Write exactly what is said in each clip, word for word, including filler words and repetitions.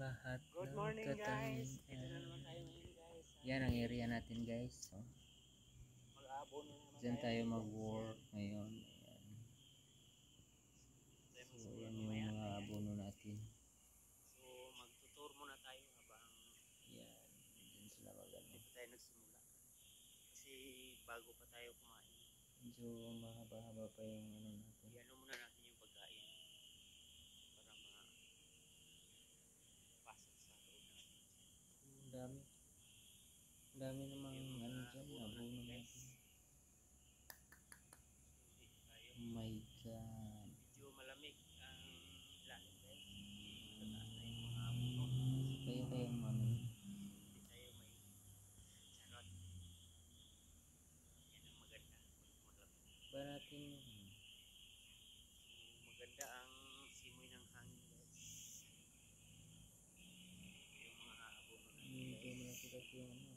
lahat Good ng morning guys. Ito na katangian. naman tayo ngayon guys. Yan ang area natin guys. So, Mag-aabon na naman dyan tayo ngayon. mag-work ngayon. Ayan. Tayo So, magsimula yan yung mamaya. mga Ayan. abono natin. So magtutur muna tayo habang Yan. Dyan sila magano. hindi pa tayo nagsimula. Kasi bago pa tayo kumain. Medyo mahaba-haba pa yung ano natin. Iano muna natin yung pagkain. Para mapasok sa loob natin. Ang dami. Ang dami namang Yung ano mga dyan. abono Abono natin guys. natin. So dito tayo. Oh my God. Medyo malamig ang ilalim guys. Matataas na yung mga abono. Kaya kayang ano. Hindi tayo may charot. Yan ang maganda. Malamig. Ba natin So, maganda ang simoy ng hangin guys. Yung mga abono natin medyo guys. malaki-laki yung ano.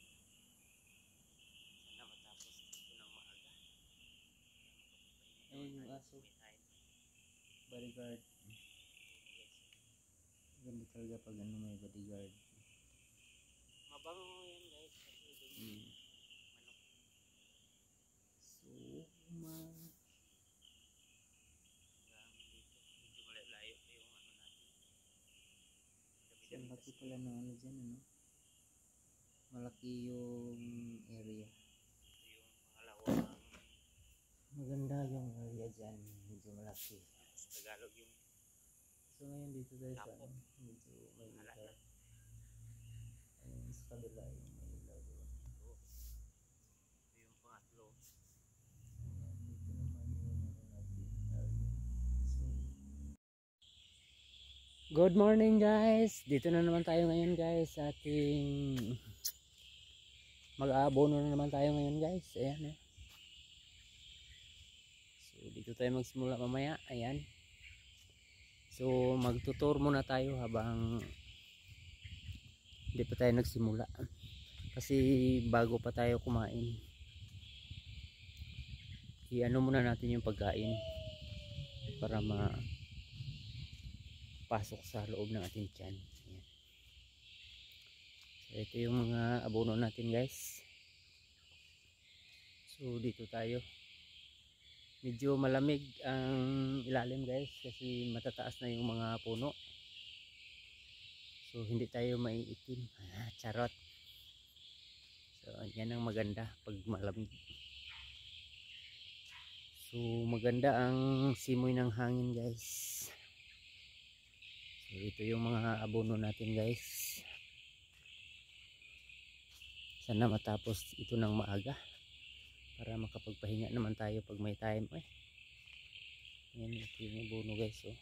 Sana matapos ito ng maaga. Ayun yung aso. May time. Bodyguard. Ganda talaga pag ano may bodyguard. Mabango yan guys. Kasi dumi Mm. manok. So, ma... Hanggang dito. Medyo malayo pa yung ano natin. So, Dami-dami laki kasi. pala ng ano dyan, ano? Malaki yung area. Ito yung pangalawang Maganda yung area dyan. Medyo malaki. sa Tagalog yung So, ngayon dito tayo sa Tapok. ano, medyo may halat ilaw. na. Ayun, sa kabila yung may ilaw doon. Ito. Ito yung pangatlo. Ayan, dito naman yung ano natin, area. So, good morning guys! Dito na naman tayo ngayon guys sa ating mag-aabono na naman tayo ngayon guys. Ayan eh. So dito tayo magsimula mamaya. Ayan. So magtutur muna tayo habang hindi pa tayo nagsimula. Kasi bago pa tayo kumain. I-ano muna natin yung pagkain para ma pasok sa loob ng ating tiyan. Ayan. So ito yung mga abono natin guys. So dito tayo. Medyo malamig ang ilalim guys kasi matataas na yung mga puno. So hindi tayo maiitim. Ah, charot. So yan ang maganda pag malamig. So maganda ang simoy ng hangin guys. So ito yung mga abono natin guys. Sana matapos ito ng maaga para makapagpahinga naman tayo pag may time. Ay, yan ito yung abono guys. Oh.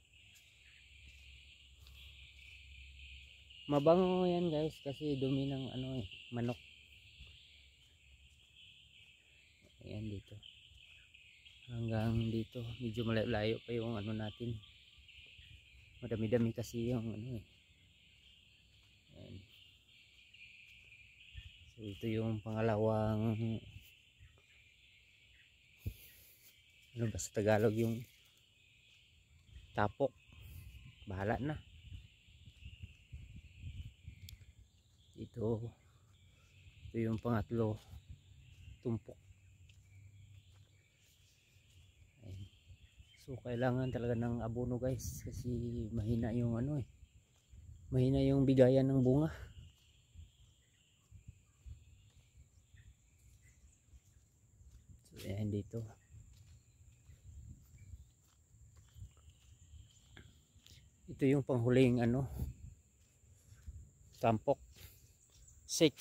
Mabango yan guys kasi dumi ng ano eh, manok. Ayan dito. Hanggang dito medyo malayo pa yung ano natin. Madami-dami kasi yung ano eh. Ayan. So ito yung pangalawang ano ba sa Tagalog yung tapok. Bahala na. Ito ito yung pangatlo, tumpok. Ayan. So kailangan talaga ng abono guys kasi mahina yung ano eh. Mahina yung bigayan ng bunga. So ayan dito. Ito yung panghuling ano, tampok six.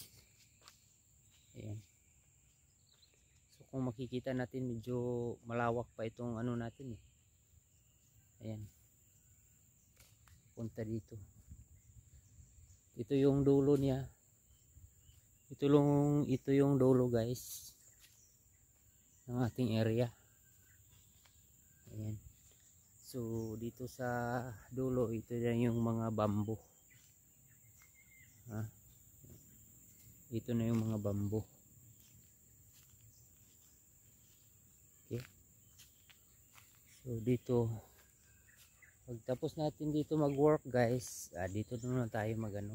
Ayan. So kung makikita natin medyo malawak pa itong ano natin eh. Ayan. Punta dito. Ito yung dulo niya. Ito yung ito yung dulo guys ng ating area. Ayan. So dito sa dulo ito yan yung mga bamboo. Ha? Ito na yung mga bamboo. Okay. So dito Pagtapos natin dito mag-work guys, ah, dito na tayo magano.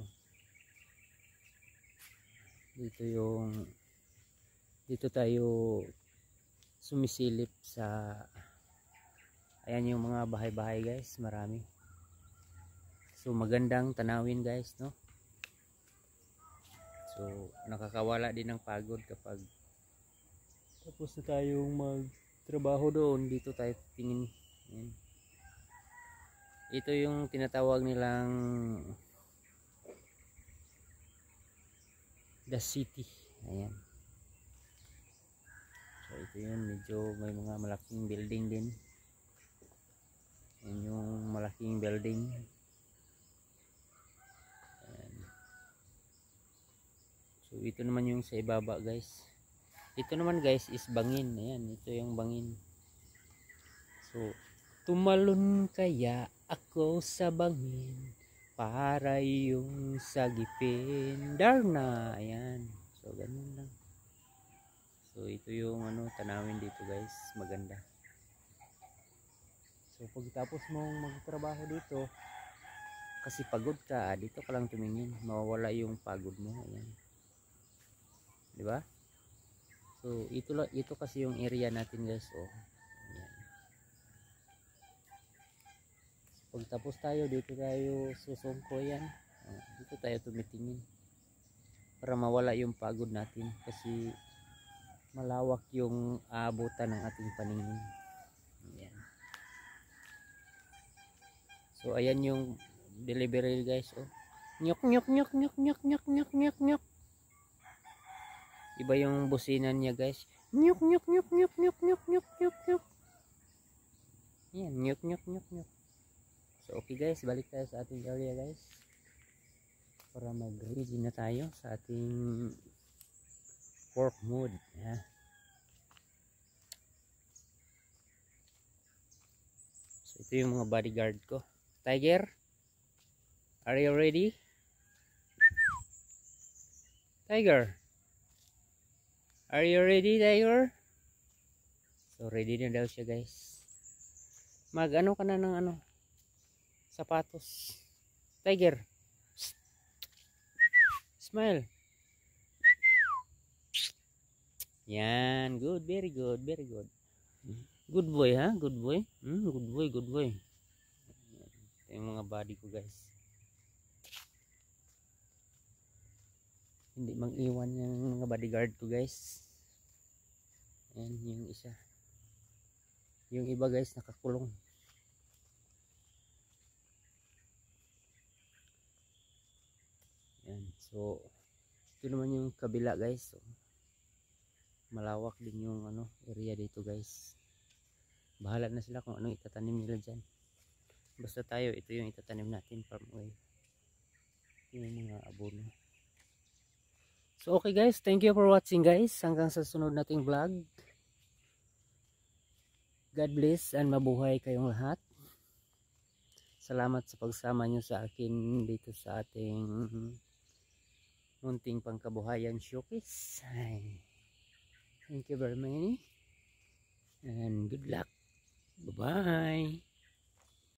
Dito yung dito tayo sumisilip sa ayan yung mga bahay-bahay guys, marami. So magandang tanawin guys, no? So nakakawala din ng pagod kapag tapos na tayong magtrabaho doon, dito tayo tingin. Ayan. Ito yung tinatawag nilang the city. Ayan. So ito yun, medyo may mga malaking building din. Ayan yung malaking building. Ayan. So ito naman yung sa ibaba guys. Ito naman guys is bangin. Ayan, ito yung bangin. So tumalon kaya ako sa bangin para yung sagipin Darna. Ayan. So ganun lang. So ito yung ano tanawin dito guys, maganda. So pagtapos mong magtrabaho dito, kasi pagod ka, dito ka lang tumingin, mawawala yung pagod mo. Ayan. 'Di ba? So ito lang, ito kasi yung area natin guys, oh. Ayan. So, pagtapos tayo dito tayo susungko yan. Oh, dito tayo tumitingin para mawala yung pagod natin kasi malawak yung aabutan ng ating paningin. Ayan. So ayan yung delivery guys, oh. Nyok nyok nyok nyok nyok nyok nyok nyok nyok. Iba yung businan niya guys. Nyok nyok nyok nyok nyok nyok nyok nyok nyok. Ayan, nyok nyok nyok nyok. So okay guys, balik tayo sa ating area guys. Para mag-ready na tayo sa ating work mode. Yeah. So ito yung mga bodyguard ko. Tiger, are you ready? Tiger, are you ready, Tiger? So ready na daw siya guys. Mag ano ka na ng ano, sapatos. Tiger, smile. Yan, good, very good, very good. Good boy, ha? Good boy. Hmm, good boy, good boy. Ito yung mga body ko, guys. Hindi mang-iwan yung mga bodyguard ko, guys. Ayan, yung isa. Yung iba, guys, nakakulong. Ayan, so ito naman yung kabila, guys. So, malawak din yung ano area dito guys. Bahala na sila kung anong itatanim nila dyan. Basta tayo, ito yung itatanim natin farm away. Yung mga abono. So okay guys, thank you for watching guys. Hanggang sa sunod nating vlog. God bless and mabuhay kayong lahat. Salamat sa pagsama nyo sa akin dito sa ating munting pangkabuhayan showcase. Ay. Thank you very much and good luck. Bye bye.